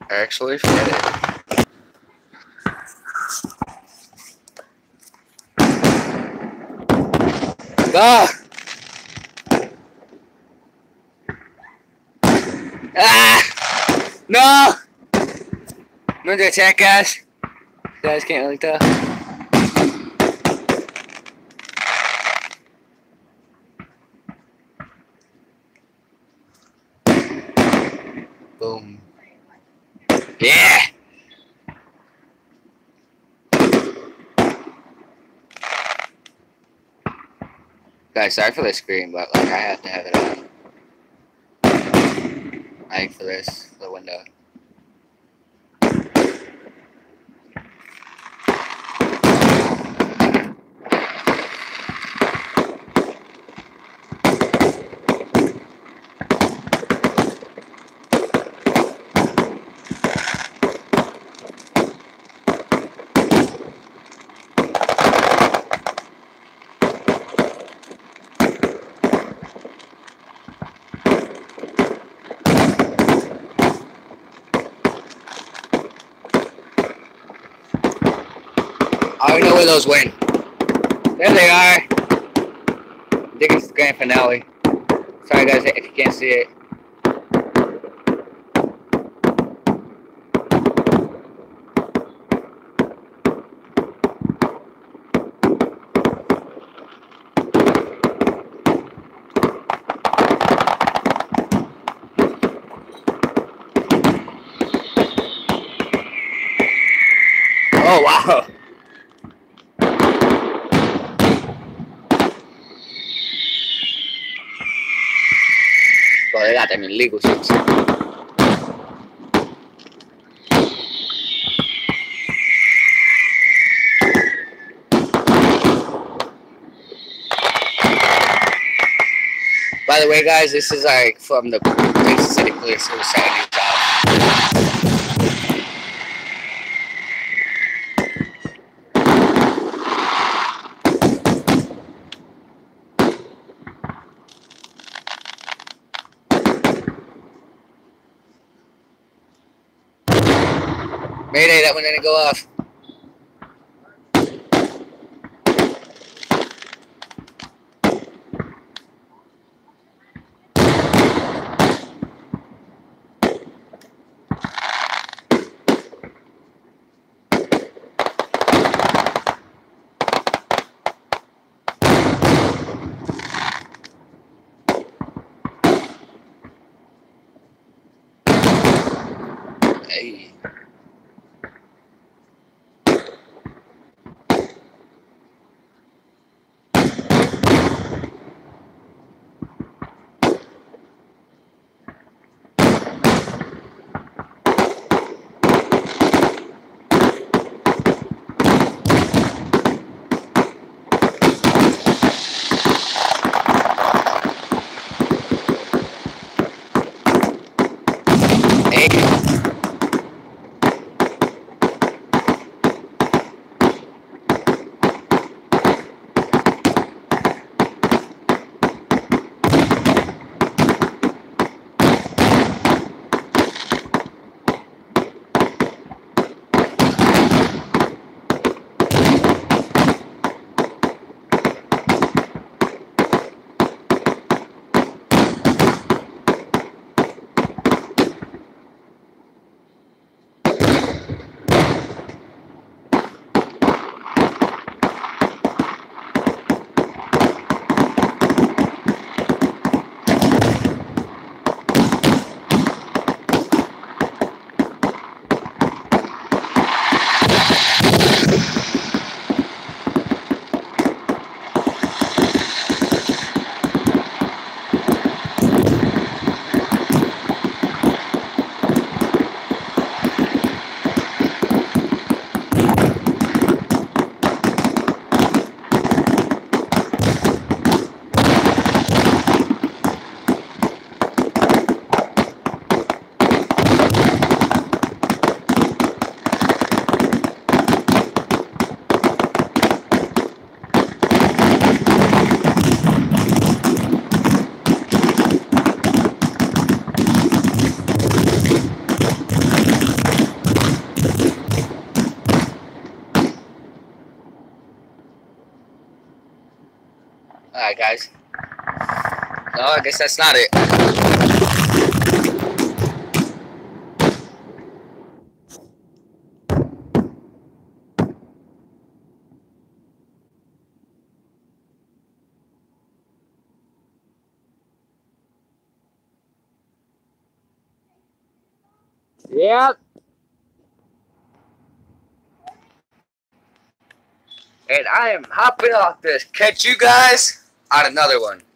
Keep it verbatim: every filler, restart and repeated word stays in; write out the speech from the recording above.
Actually, forget it. Ah! Ah! No! I'm under attack, guys. You guys can't really tell. Boom. Yeah! Guys, sorry for the screen, but like I have to have it on. Like for this, the window. I already know where those went. There they are. Dickson grand finale. Sorry guys if you can't see it. Oh wow. They got them in legal suits. By the way, guys, this is like from the Dickson City Police who was setting these out. Mayday, that one didn't go off. Hey. Alright, guys. No, I guess that's not it. Yep. And I am hopping off this. Catch you guys on another one.